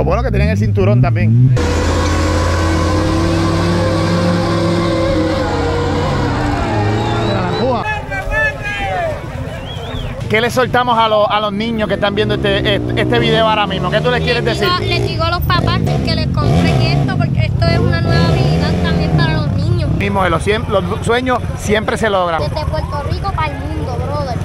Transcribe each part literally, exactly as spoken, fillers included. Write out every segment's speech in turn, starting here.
Lo bueno que tienen el cinturón también. ¿Qué le soltamos a, lo, a los niños que están viendo este, este, este video ahora mismo? ¿Qué tú les quieres les decir? Digo, les digo a los papás que les compren esto porque esto es una nueva habilidad también para los niños. Mismo, los, los sueños siempre se logran. Desde Puerto Rico para el mundo, brother.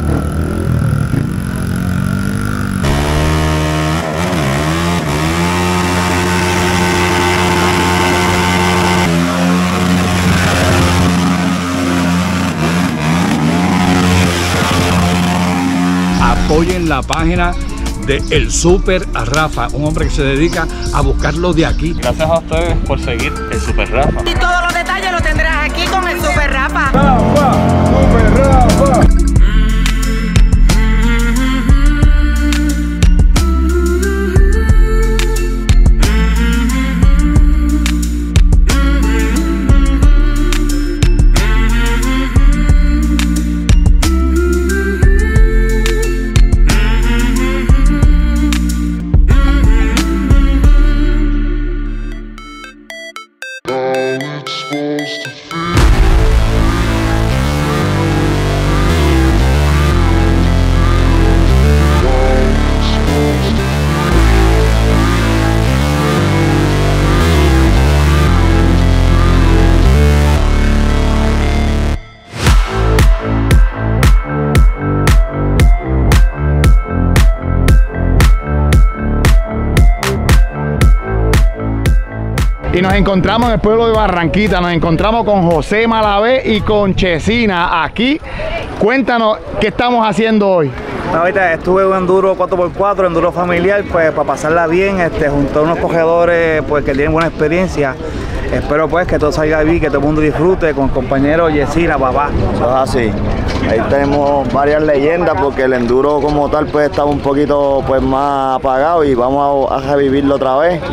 Apoyen la página de El Super Rafa, un hombre que se dedica a buscarlo de aquí. Gracias a ustedes por seguir El Super Rafa. Y todos los detalles los tendrás aquí con El Super Rafa. Rafa, Super Rafa. Y nos encontramos en el pueblo de Barranquita, nos encontramos con José Malavé y con Chesina aquí. Cuéntanos qué estamos haciendo hoy. Ahorita estuve en enduro cuatro por cuatro, enduro familiar, pues para pasarla bien, este, junto a unos corredores pues, que tienen buena experiencia. Espero pues que todo salga bien, que todo el mundo disfrute con compañeros Yesina, papá. Eso es así. Ahí tenemos varias leyendas porque el enduro como tal pues estaba un poquito pues más apagado y vamos a, a revivirlo otra vez.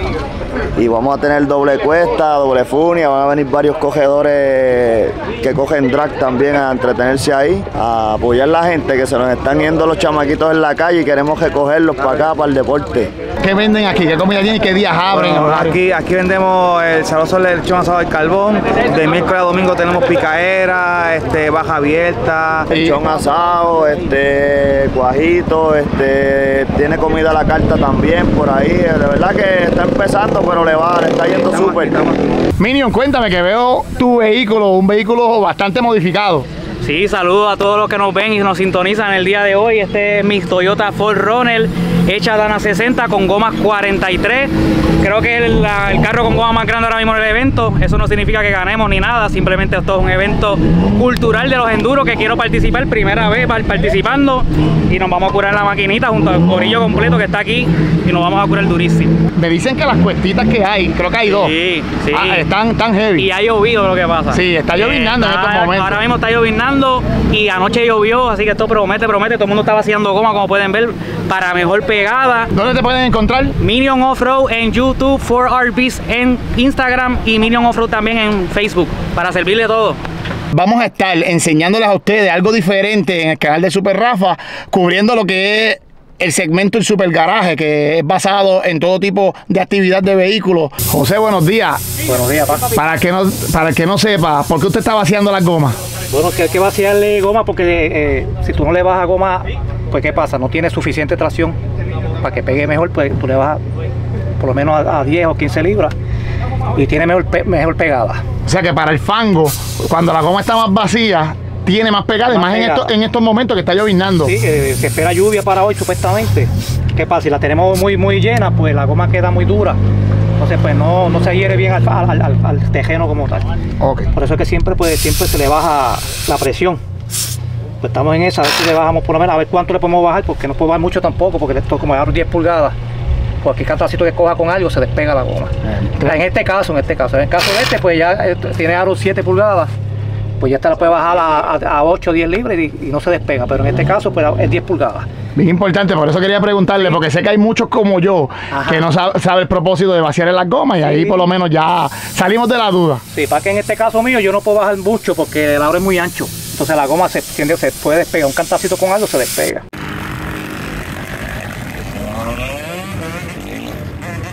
Y vamos a tener doble cuesta, doble funia, van a venir varios cogedores que cogen drag también a entretenerse ahí, a apoyar a la gente que se nos están yendo los chamaquitos en la calle y queremos recogerlos para acá, para el deporte. ¿Qué venden aquí? ¿Qué comida tienen y qué días abren? Bueno, aquí, aquí vendemos el sabroso lechón asado del carbón, de miércoles a domingo tenemos picaera, este, baja abierta. Lechón asado, este, cuajito, este, tiene comida a la carta también por ahí, de verdad que está empezando pero le va, le está yendo súper. Minion, cuéntame que veo tu vehículo, un vehículo bastante modificado. Sí, saludos a todos los que nos ven y nos sintonizan el día de hoy. Este es mi Toyota cuatro Runner, hecha Dana sesenta con gomas cuarenta y tres. Creo que es la, el carro con goma más grande ahora mismo en el evento. Eso no significa que ganemos ni nada, simplemente esto es un evento cultural de los enduros que quiero participar, primera vez participando, y nos vamos a curar la maquinita junto al corillo completo que está aquí y nos vamos a curar durísimo. Me dicen que las cuestitas que hay, creo que hay dos, sí, sí. Ah, están tan heavy. Y ha llovido lo que pasa. Sí, está llovinando eh, en estos momentos. Ahora mismo está llovinando y anoche llovió, así que esto promete, promete. Todo el mundo está vaciando goma, como pueden ver, para mejor pegada. ¿Dónde te pueden encontrar? Minion Offroad en YouTube, cuatro R Bs en Instagram y Minion Offroad también en Facebook, para servirle todo. Vamos a estar enseñándoles a ustedes algo diferente en el canal de Super Rafa, cubriendo lo que es el segmento del Super Garaje, que es basado en todo tipo de actividad de vehículos. José, buenos días. Buenos días, papá. Para el que no, para el que no sepa, ¿por qué usted está vaciando las gomas? Bueno, que hay que vaciarle goma porque eh, si tú no le bajas goma, pues ¿qué pasa? No tiene suficiente tracción para que pegue mejor, pues tú le bajas por lo menos a, a diez o quince libras y tiene mejor, pe mejor pegada. O sea que para el fango, cuando la goma está más vacía, tiene más pegada, y más, más en, esto, en estos momentos que está llovinando. Sí, que se espera lluvia para hoy supuestamente. ¿Qué pasa? Si la tenemos muy, muy llena, pues la goma queda muy dura. Entonces pues no, no se adhiere bien al, al, al, al tejeno como tal. Okay. Por eso es que siempre, pues, siempre se le baja la presión. Pues estamos en esa, a ver si le bajamos por lo menos, a ver cuánto le podemos bajar, porque no puedo bajar mucho tampoco, porque esto como es diez pulgadas, cualquier cantracito que coja con algo se despega la goma. Entonces, en este caso, en este caso, en el caso de este, pues ya tiene aro siete pulgadas, pues ya esta la puede bajar a, a, a ocho o diez libras y, y no se despega, pero en este caso pues es diez pulgadas. Bien importante, por eso quería preguntarle, porque sé que hay muchos como yo, ajá, que no sabe, sabe el propósito de vaciar en las gomas, y sí, ahí por lo menos ya salimos de la duda. Sí, para que en este caso mío yo no puedo bajar mucho porque el aro es muy ancho, entonces la goma se, se puede despegar, un cantacito con algo se despega.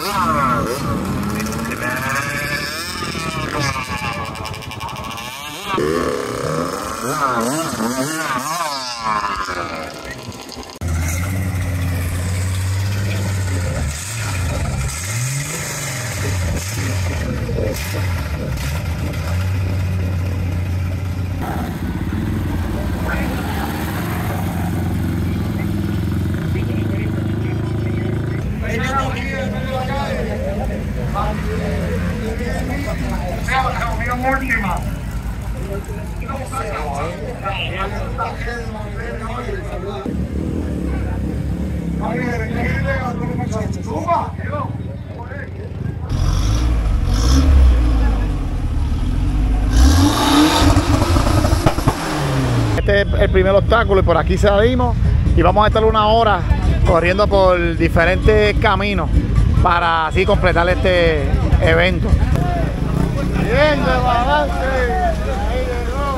Este es el primer obstáculo y por aquí salimos y vamos a estar una hora corriendo por diferentes caminos para así completar este evento. Bien, de balance. Ahí llegó.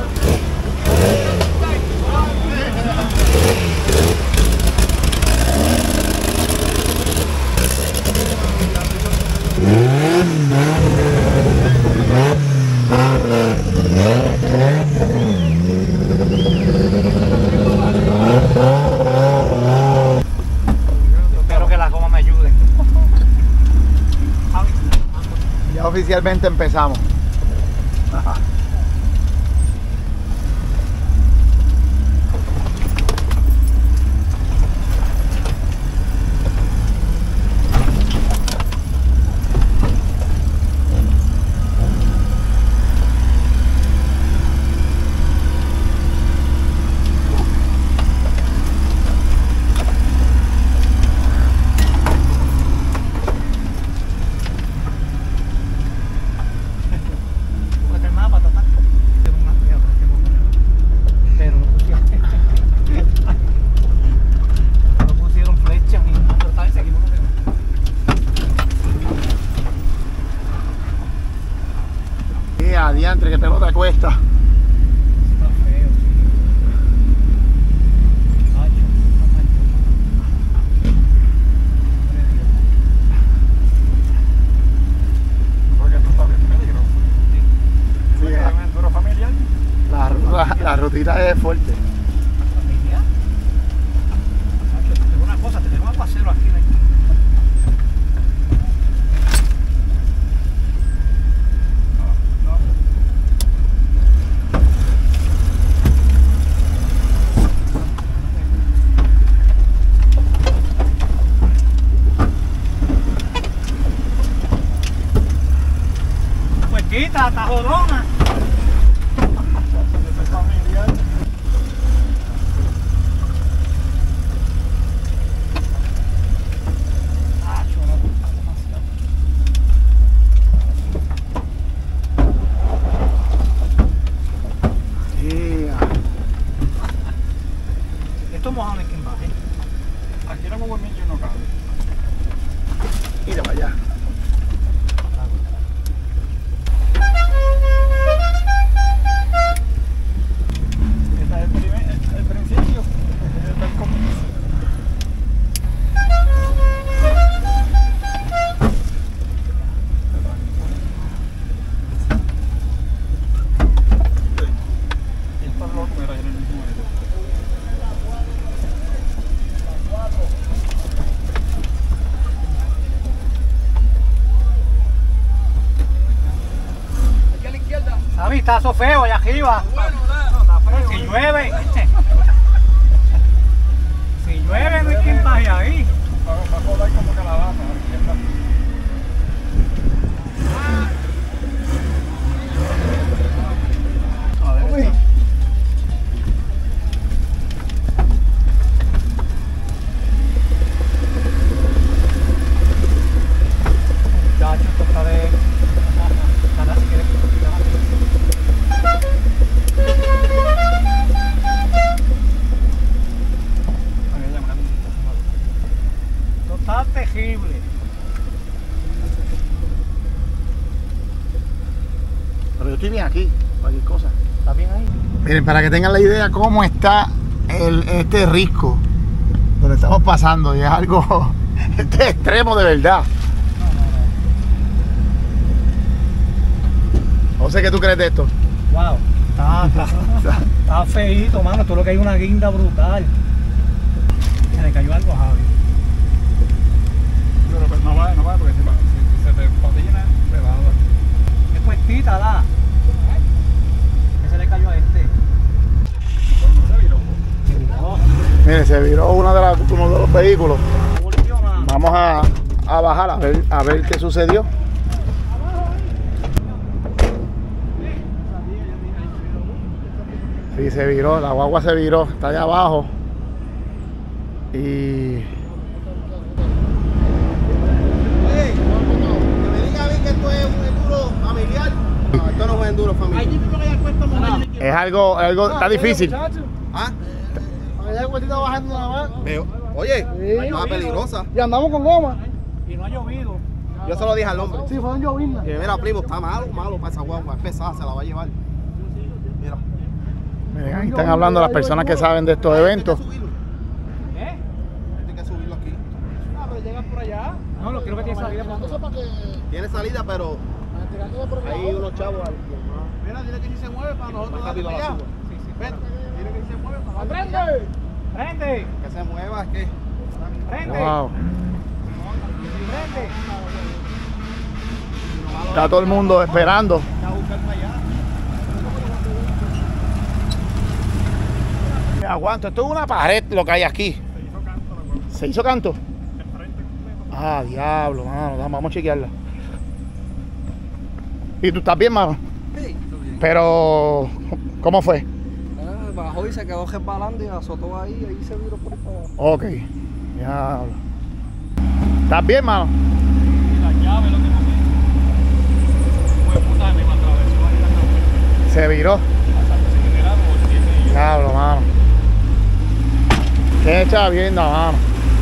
Espero que las gomas me ayuden. Ya oficialmente empezamos. Diantre, que pelota cuesta. Está feo, sí. Sí, la, familiar. La, la, la rutita es fuerte. ¿Familiar? Te digo una cosa, te tengo un aguacero aquí. Está jodona. Esto mojado en quien baje. Aquí era como el niño no cabe. Mira para allá. Está so feo allá arriba. Si llueve, si llueve no hay quien baje ahí. Va a colar como calabaza. Muchachos, esto está de... Está terrible. Pero yo estoy bien aquí, cualquier cosa. ¿Está bien ahí? Miren, para que tengan la idea cómo está el, este risco donde estamos pasando, y es algo este extremo de verdad. No, no. José, ¿qué tú crees de esto? Wow, está, está, está feíto, mano. Todo lo que hay una guinda brutal. Se le cayó algo a Javi. Pero pues no va, no va, porque si, si, si se te patina, te va a dar. Es puestita, la. ¿Qué se le cayó a este? No se viró. Mire, se viró una de las, uno de los vehículos. Vamos a, a bajar a ver, a ver qué sucedió. Sí, se viró, la guagua se viró, está allá abajo. Y... Que me diga a mí que esto es un enduro familiar. No, esto no es un enduro familiar. es algo, algo está difícil. ¿Ah? Allá está bajando nada más. Pero, oye, Sí. está peligrosa. Y andamos con goma. Y no ha llovido. Yo se lo dije al hombre. Sí, fue un llovizna. Y mira, primo, está malo, malo para esa guagua. Es pesada, se la va a llevar. Mira. Miren, ahí están hablando las personas que saben de estos eventos. ¿Eh? Hay que subirlo aquí. Ah, pero llegan por allá. No, lo creo que tiene salida. Tiene salida, pero hay unos chavos ahí. Mira, dile que si se mueve para nosotros darle para allá. Sí, sí. Ven, dile que si se mueve para nosotros. ¡Prende! ¡Prende! Que se mueva, es que. ¡Prende! Wow. ¡Prende! Está todo el mundo esperando. Me aguanto, esto es una pared lo que hay aquí. ¿Se hizo canto? Ah, diablo, mano, vamos a chequearla. ¿Y tú estás bien, mano? Sí, Pero, ¿cómo fue? bajó y se quedó resbalando y azotó ahí, ahí se viró por ahí para abajo. Ok, diablo. ¿Estás bien, mano? Y la llave lo que no fue puta me atravesó ahí la cabeza. Se viró. Hasta que se generaron los diez. Diablo, mano. ¿Qué está viendo, mano?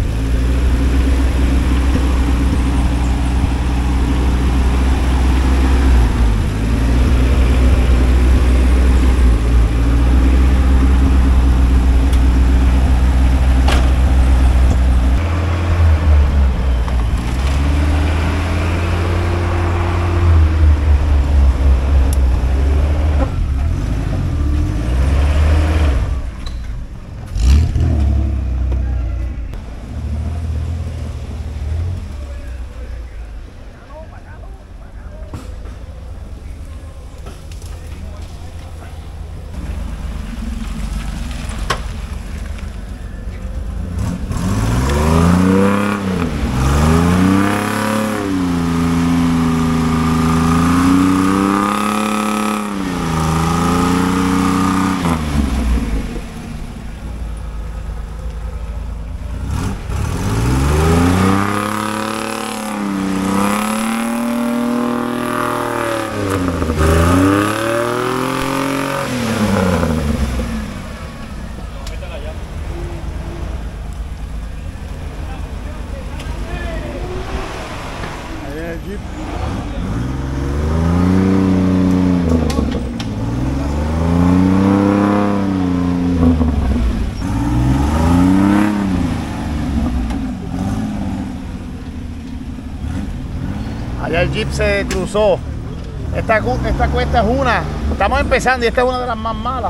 Allá el Jeep se cruzó. Esta, esta cuesta es una. Estamos empezando y esta es una de las más malas.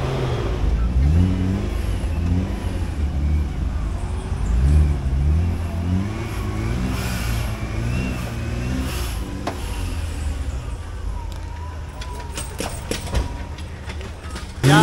Ya.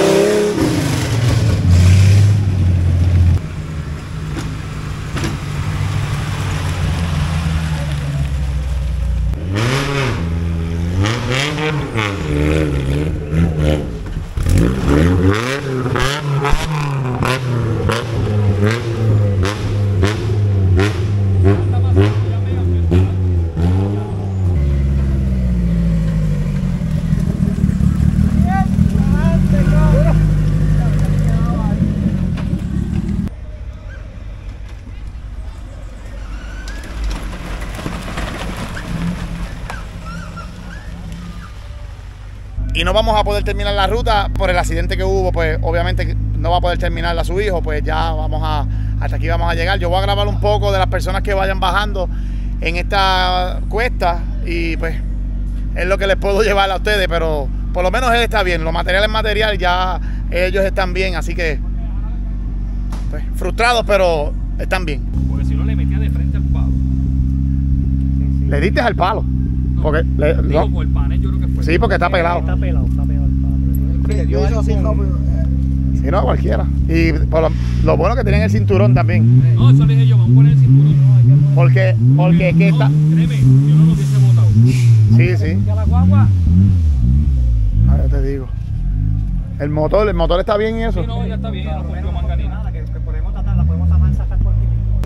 Y no vamos a poder terminar la ruta por el accidente que hubo, pues obviamente no va a poder terminarla su hijo, pues ya vamos a, hasta aquí vamos a llegar. Yo voy a grabar un poco de las personas que vayan bajando en esta cuesta y pues es lo que les puedo llevar a ustedes, pero por lo menos él está bien. Los materiales material ya ellos están bien, así que pues, frustrados, pero están bien. Porque si no le metía de frente al palo. ¿Le diste al palo? No, porque le, digo, no. por el panel yo creo que fue. Sí, porque está pelado. Está pelado, está pelado el palo. Sí, yo hice así rápido. Si no, cualquiera. Y por lo, lo bueno que tienen el cinturón también. No, eso le dije yo, vamos a poner el cinturón. Porque, porque es que está. No, créeme, yo no lo hubiese botado. Sí, sí. ¿Ya la guagua? Ah, ya te digo. El motor, el motor está bien y eso. Sí, no, ya está bien, ya no cumplió manganina. Nada, que, que podemos tratar, la podemos tratar, sacar por aquí.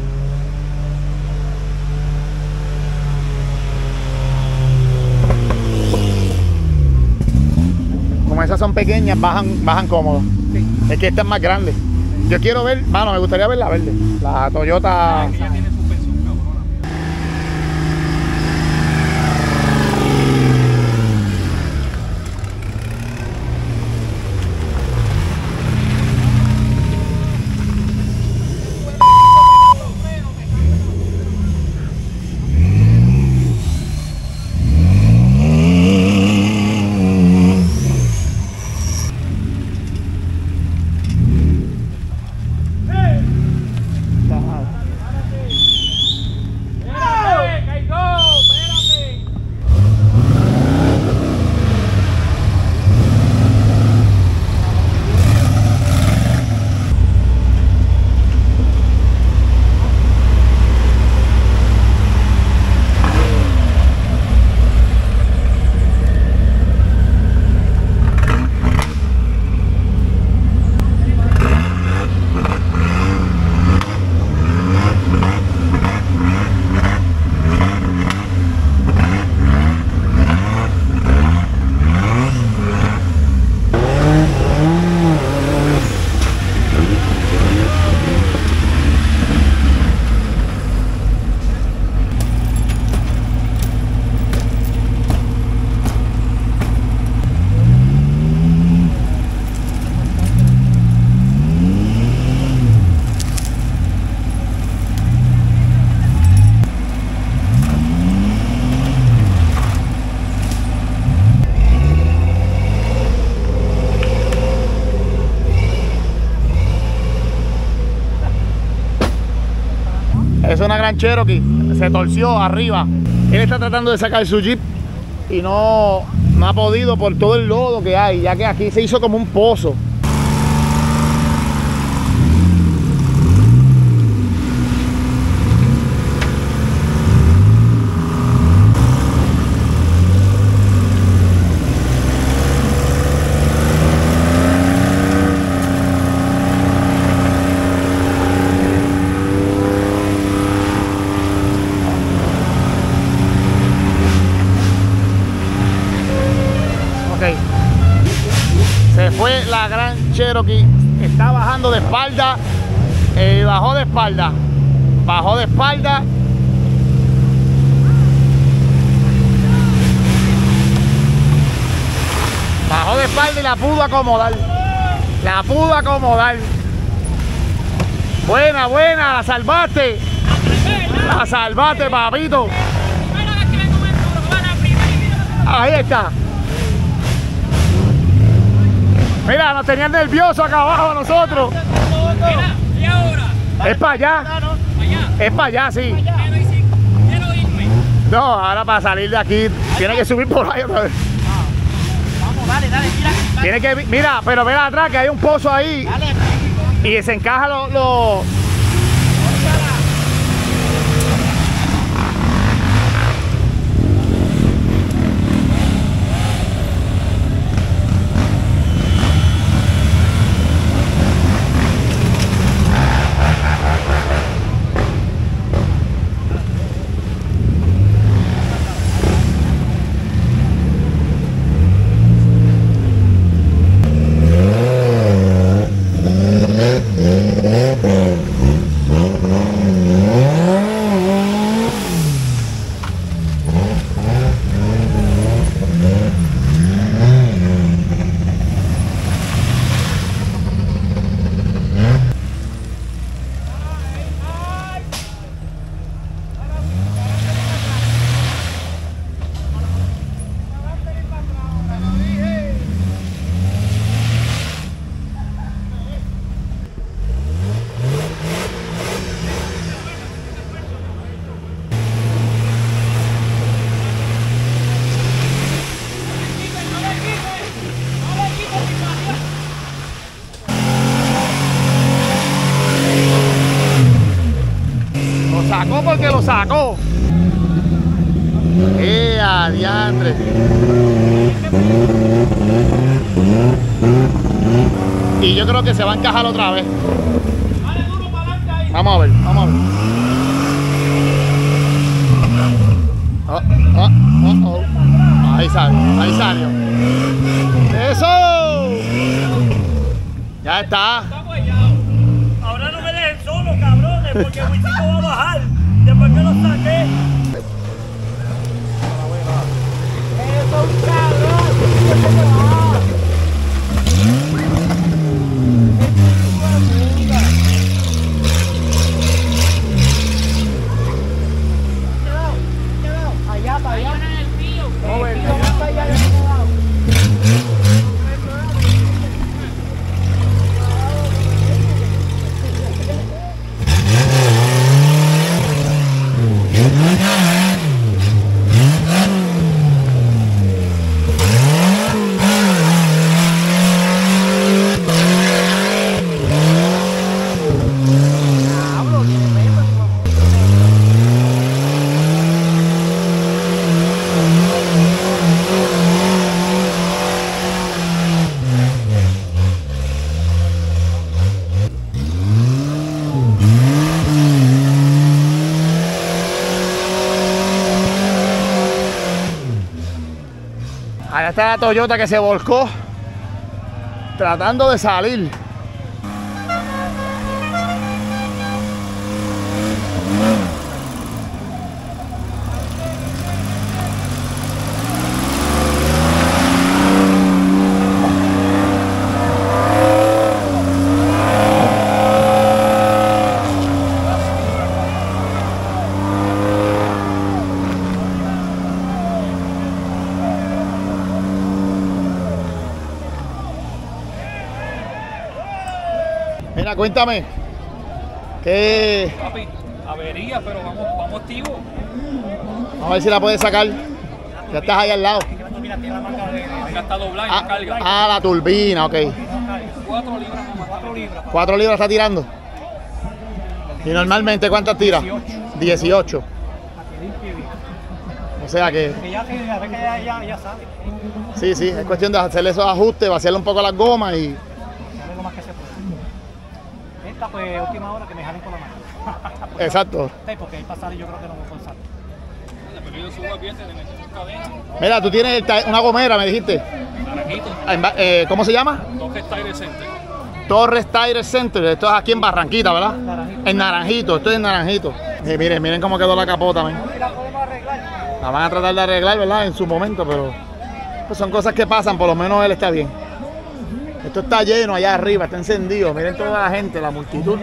Como esas son pequeñas, bajan, bajan cómodas. Sí. Es que esta es más grande. Yo quiero ver, mano, me gustaría ver la verde. La Toyota. Que ya tiene suspensión cabrona. Es una gran Cherokee, se torció arriba. Él está tratando de sacar su Jeep y no, no ha podido por todo el lodo que hay, ya que aquí se hizo como un pozo. Se fue la gran Cherokee, está bajando de espalda, eh, bajó de espalda, bajó de espalda. Bajó de espalda y la pudo acomodar, la pudo acomodar. Buena, buena, la salvaste, la salvaste, papito. Ahí está. Mira, nos tenían nerviosos acá abajo nosotros. Mira, ¿y ahora? Es para allá. ¿Para allá? Es para allá, sí. Quiero ir- quiero irme. No, ahora para salir de aquí tiene que subir por ahí otra vez. Vamos, dale, dale, mira. Tiene que, mira, pero mira atrás que hay un pozo ahí. Dale. Y se encaja los... Lo, lo sacó. ¡Eh, adiantre! Y yo creo que se va a encajar otra vez. Vamos a ver, vamos a ver. Oh, oh, oh, oh. Ahí salió, ahí salió. ¡Eso! Ya está. Ahora no me dejen solo, cabrones, porque Wichito va a bajar. Después que lo saqué. ¡Eso es un cabrón! Allá, para allá. Allá está la Toyota que se volcó tratando de salir. Mira, cuéntame. ¿Qué? Papi, avería, pero vamos, vamos activo. Vamos a ver si la puedes sacar. Ya estás ahí al lado. Ya está doblada y Ah, no carga. ah, la turbina, ok. Cuatro libras nomás. Cuatro libras. Cuatro libras está tirando. ¿Y normalmente cuántas tira? dieciocho. O sea que... Que ya, que ya, ya, ya sabe. Sí, sí, es cuestión de hacerle esos ajustes, vaciarle un poco las gomas y... Algo más que se puede. Esta pues última hora que me jalen con la mano. Exacto. Sí, porque ahí pasar y yo creo que no voy a forzar. Después que yo subo aquí, te le meto sus cadenas. Mira, tú tienes el ta- una gomera, me dijiste. Naranjito. En Ba- eh, ¿Cómo se llama? Torres Tire Center. Torres Tire Center. Esto es aquí en Barranquita, ¿verdad? Naranjito. En Naranjito, esto es en Naranjito. Eh, miren, miren cómo quedó la capota, man. Y la podemos arreglar. La van a tratar de arreglar, ¿verdad? En su momento, pero pues son cosas que pasan, por lo menos él está bien. Esto está lleno allá arriba, está encendido. Miren toda la gente, la multitud.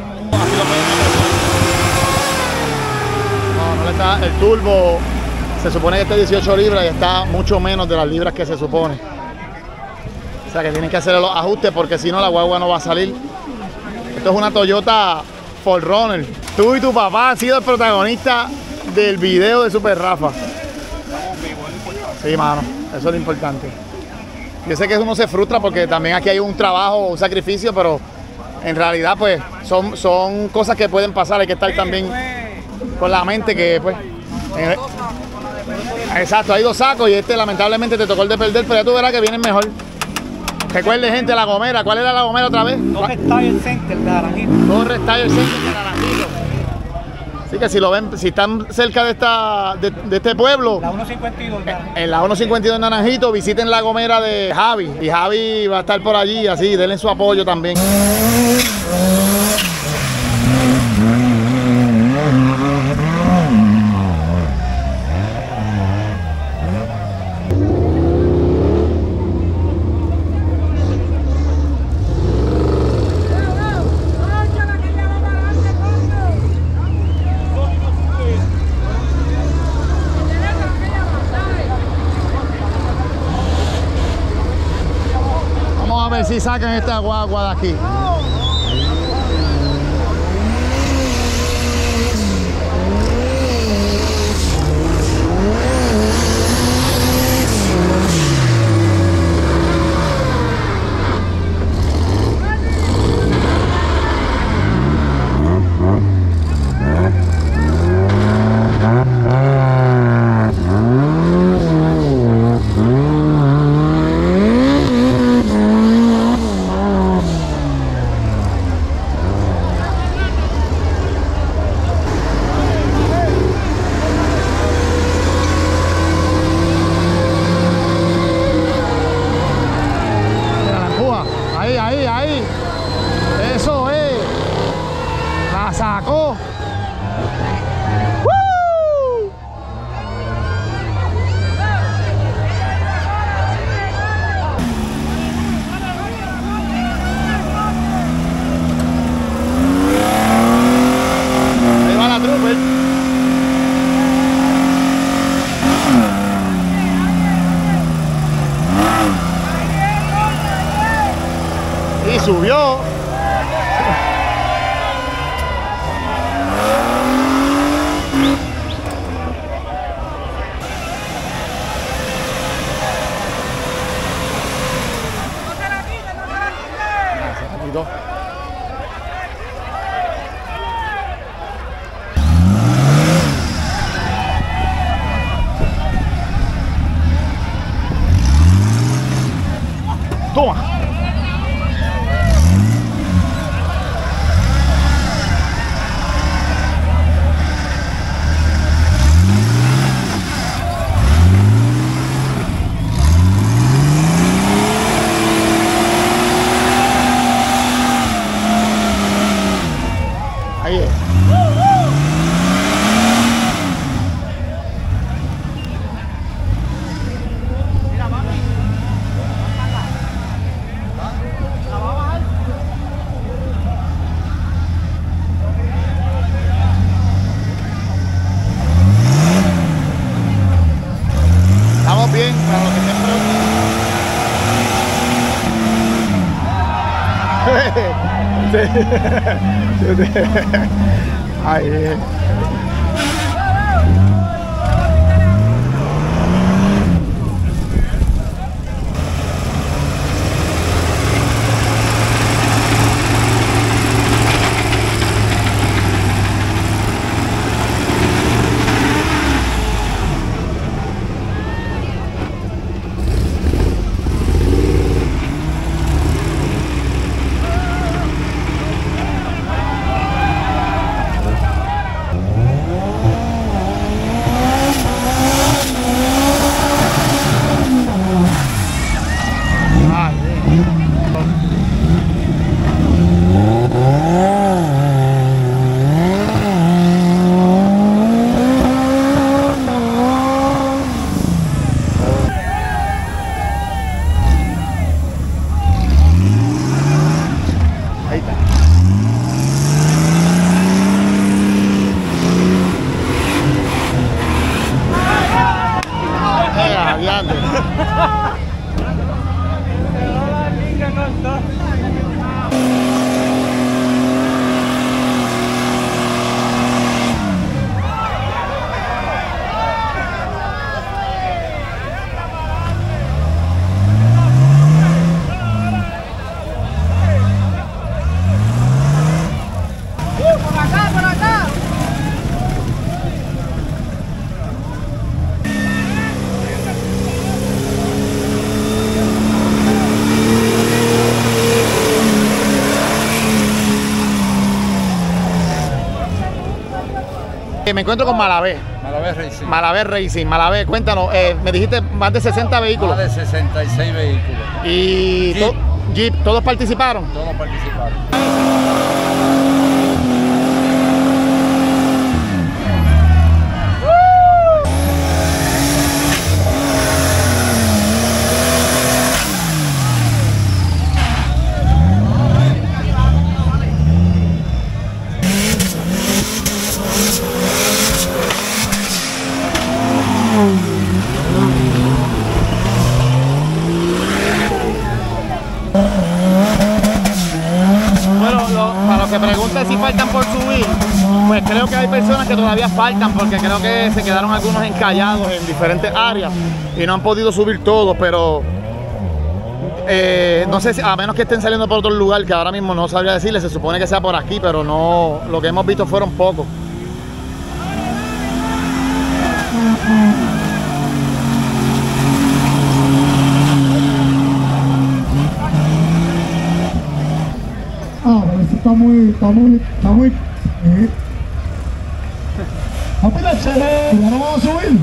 No, no le está, el turbo se supone que está dieciocho libras y está mucho menos de las libras que se supone. O sea que tienen que hacer los ajustes porque si no la guagua no va a salir. Esto es una Toyota cuatro runner. Tú y tu papá han sido el protagonista del video de Super Rafa. Sí, mano, eso es lo importante. Yo sé que uno se frustra porque también aquí hay un trabajo, un sacrificio, pero en realidad pues son, son cosas que pueden pasar. Hay que estar también con la mente que pues... En, exacto, hay dos sacos y este lamentablemente te tocó el de perder, pero ya tú verás que vienen mejor. Recuerde, gente, la gomera. ¿Cuál era la gomera otra vez? Torres Tire Center de Naranjito. Torres Tire Center de Naranjito. Así que si lo ven, si están cerca de esta de, de este pueblo, La uno cincuenta y dos de Naranjito. en la uno cincuenta y dos en Naranjito, visiten la gomera de Javi. Y Javi va a estar por allí, así, denle su apoyo también. Vamos a ver si sacan esta guagua de aquí. subió. Toma. Ahí es. Estamos bien para lo que siempre. Ahí. Me encuentro con Malavé. Malavé Racing. Malavé Racing. Malavé, cuéntanos, eh, me dijiste más de sesenta vehículos. Más de sesenta y seis vehículos. Y Jeep. To Jeep, ¿todos participaron? Todos participaron. Bueno, lo, para los que preguntan si faltan por subir, pues creo que hay personas que todavía faltan porque creo que se quedaron algunos encallados en diferentes áreas y no han podido subir todos, pero eh, no sé si, a menos que estén saliendo por otro lugar, que ahora mismo no sabría decirles, se supone que sea por aquí, pero no, lo que hemos visto fueron pocos. Ah, pero eso está muy, está muy, está muy... ¿Eh? Papi, la chale, ¿ya no vamos a subir?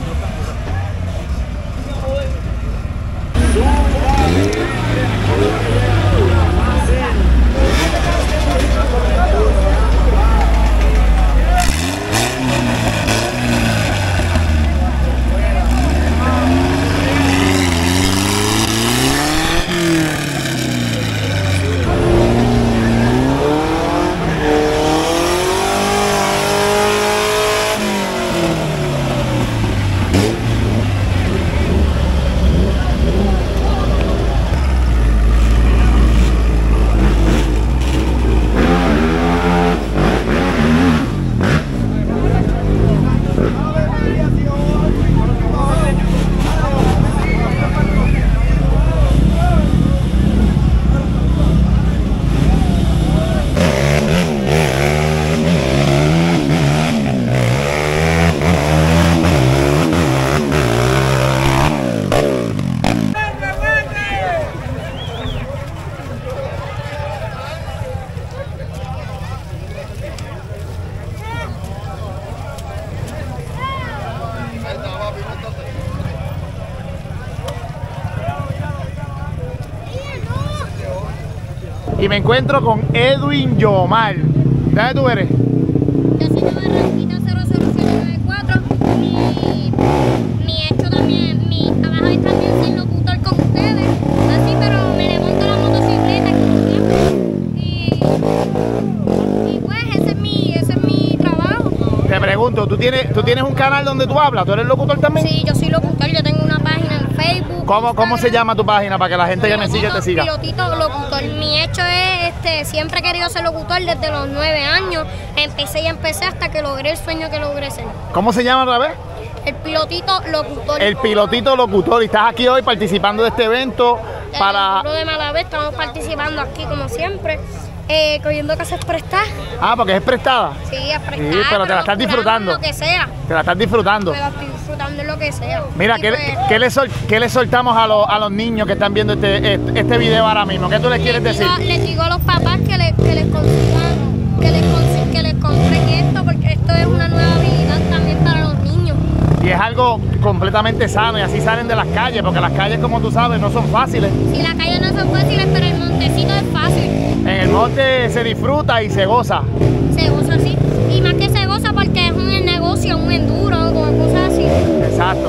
y me encuentro con Edwin Yomar. ¿De dónde tú eres? Yo soy de Barranquita cero cero cero nueve cuatro. Mi, mi hecho también, mi trabajo es también ser locutor con ustedes. Así, pero me le monto la motocicleta como siempre. Y, y pues ese es mi, ese es mi trabajo. Te pregunto, ¿tú tienes, ¿tú tienes un canal donde tú hablas? ¿Tú eres locutor también? Sí, yo soy locutor, yo tengo una página en Facebook. ¿Cómo, ¿Cómo se llama tu página para que la gente que me sigue te siga? Pilotito Locutor. Mi hecho es, este, siempre he querido ser locutor desde los nueve años. Empecé y empecé hasta que logré el sueño que logré ser. ¿Cómo se llama otra vez? El Pilotito Locutor. El Pilotito Locutor. Y estás aquí hoy participando de este evento El para... Enduro de Malavé, estamos participando aquí como siempre. Eh, cogiendo casas prestadas. Ah, porque es prestada. Sí, es prestada. Sí, pero te la estás disfrutando. Lo que sea. Te la estás disfrutando. Me la estoy disfrutando en lo que sea. Mira, Y ¿qué, pues, ¿qué, le sol, ¿qué le soltamos a, los, a los niños que están viendo este, este, este video ahora mismo? ¿Qué tú les quieres les decir? digo, les digo a los papás que, le, que les consigan, que les, consi- que les compren esto, porque esto es una nueva habilidad también para los niños. Y es algo completamente sano y así salen de las calles, porque las calles, como tú sabes, no son fáciles. Si la calle no son fáciles, pero el montecito es fácil. En el monte se disfruta y se goza. Se goza así. Y más que se goza porque es un negocio, un enduro, como cosas así. Exacto.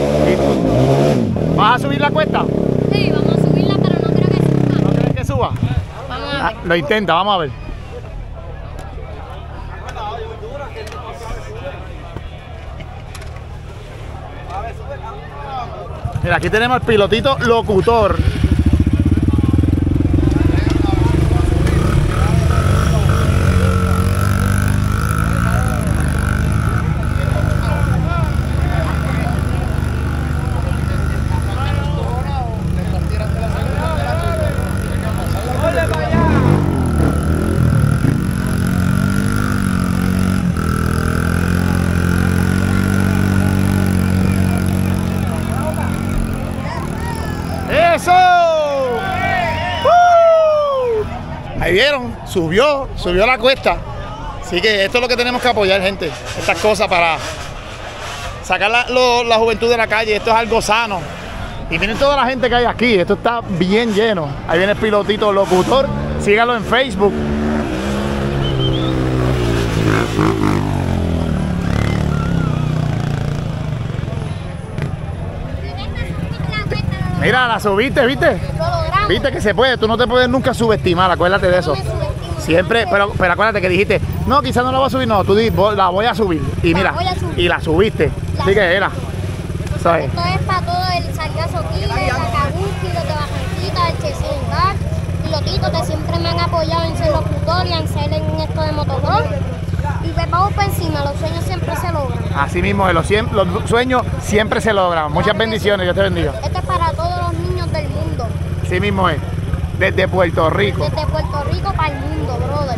¿Y ¿Vas a subir la cuesta? Sí, vamos a subirla, pero no creo que suba. ¿No crees que suba? Vamos a Ah, ver. lo intenta, vamos a ver. Mira, aquí tenemos al Pilotito Locutor. ¡Eso! ¡Uh! Ahí vieron, subió, subió la cuesta. Así que esto es lo que tenemos que apoyar, gente. Estas cosas para sacar la, lo- la juventud de la calle. Esto es algo sano. Y miren toda la gente que hay aquí. Esto está bien lleno. Ahí viene el Pilotito Locutor. Sígalo en Facebook. Mira, la subiste, ¿viste? Lo logramos. Viste que se puede, tú no te puedes nunca subestimar, acuérdate de eso. No me subestimo. Siempre, pero, pero acuérdate que dijiste, no, quizás no la voy a subir, no, tú di, "Vo- la voy a subir. Y La mira, voy a subir. y la subiste. La Así que era. ¿Sabes? Esto es para todo el Salgazo Killer, la Kabuki, los de Barranquita, el Chesín Bar. Pilotitos que siempre me han apoyado en ser locutor y en ser en esto de motocross. Y pues vamos por encima, los sueños siempre se logran. Así mismo, los, siem- los sueños siempre se logran. Muchas Claro que bendiciones, sí. Dios te bendiga. Esto es para todos los niños del mundo, Así mismo es. Desde Puerto Rico. desde Puerto Rico para el mundo, brother.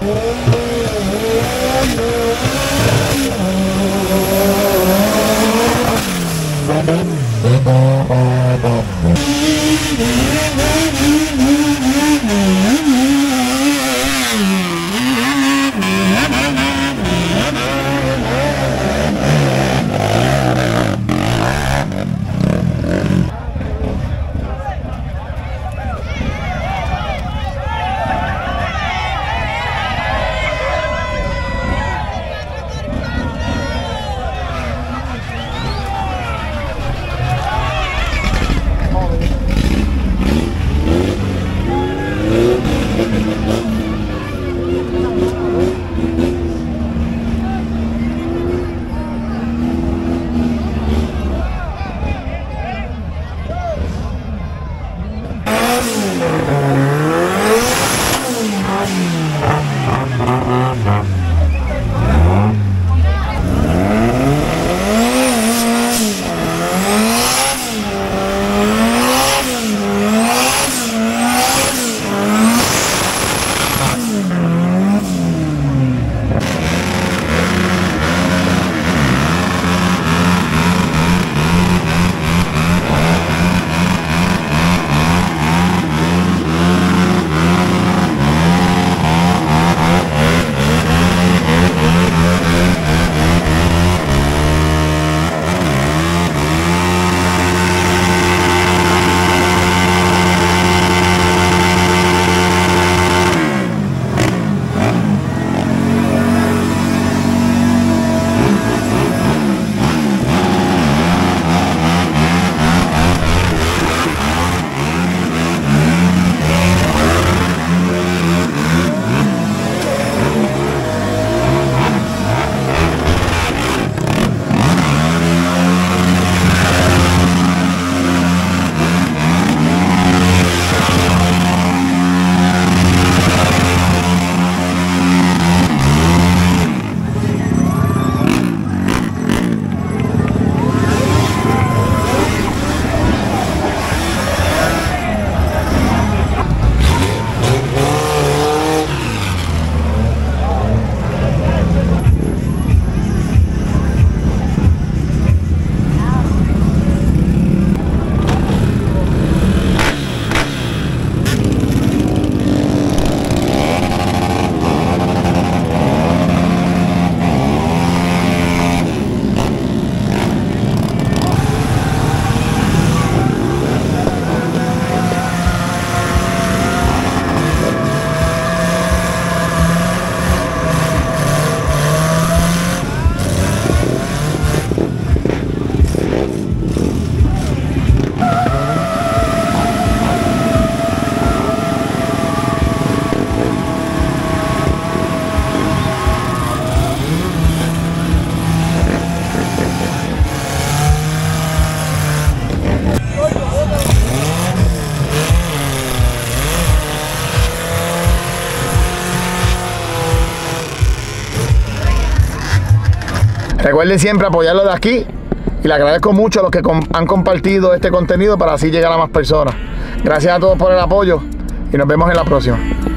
Recuerden siempre apoyarlo de aquí y le agradezco mucho a los que han compartido este contenido para así llegar a más personas. Gracias a todos por el apoyo y nos vemos en la próxima.